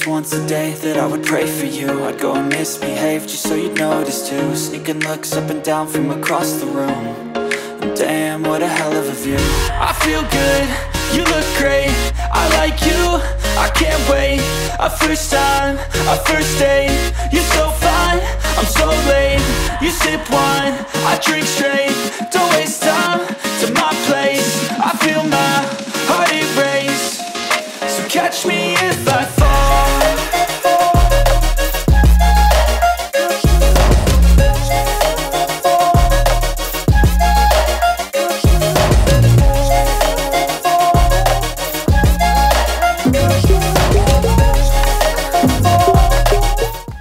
least once a day that I would pray for you. I'd go and misbehave just so you'd notice too. Sneaking looks up and down from across the room. And damn, what a hell of a view. I feel good, you look great, I like you, I can't wait. A first time, a first date, you're so fine, I'm so late. You sip wine, I drink straight, don't waste time to my place. I feel my heart erase, so catch me if I fall.